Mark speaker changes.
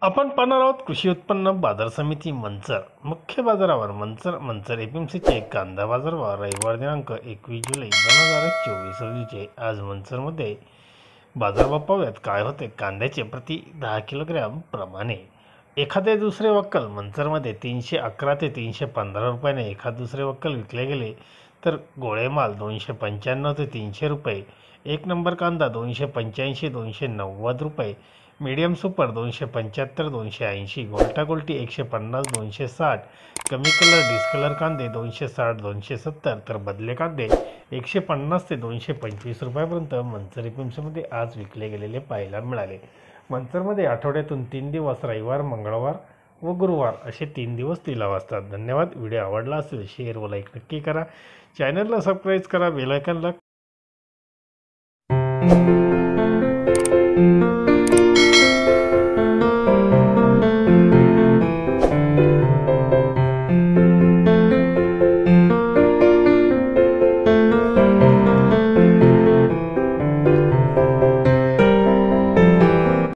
Speaker 1: आपण पाहणार आहोत कृषी उत्पन्न बाजार समिती मंचर मुख्य बाजारावर मंचर एपीएमसीचे कांदा बाजारभाव रविवार दिनांक 21 जुलै 2024 रोजीचे आज मंचरमध्ये बाजारभाव पाहूयात काय होते। कांद्याचे प्रति 10 किलोग्रॅम प्रमाणे एखादे दुसरे वक्कल मंचरमध्ये 311 ते 315 रुपयाने एखाद दुसरे वक्कल विकले गेले तर गोळे माल 295 ते 300 रुपये, एक नंबर कांदा 285 290 रुपये, मीडियम सुपर 275 280, गोल्टा गोल्टी 150 260, कमी कलर डिस्कलर कांदे 260 270 तर बदले कांदे 150 ते 225 रुपयापर्यंत मंचर एपीएमसीमध्ये आज विकले गेलेले पाहायला मिळाले। मंचरमध्ये आठवड्यातून 3 दिवस रविवार मंगळवार व गुरुवार असे 3 दिवस लिलाव असतात। धन्यवाद। व्हिडिओ आवडला असेल शेअर व लाईक नक्की करा, चॅनलला सबस्क्राईब करा, बेल आयकॉनला